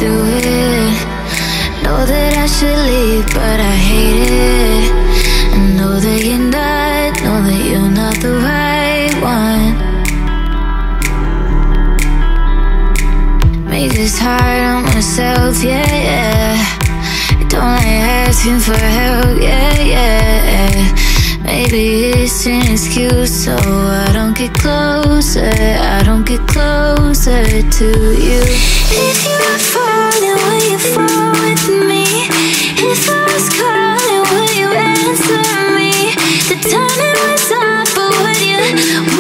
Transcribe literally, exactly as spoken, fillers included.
do it. Know that I should leave, but I hate it. I know that you're not, know that you're not the right one. Make this hard on myself, yeah, yeah. Don't like asking for help, yeah, yeah. Maybe it's an excuse, so I don't get closer, I don't get closer to you. If you were falling, will you fall with me? If I was calling, will you answer me? The timing was off, but would you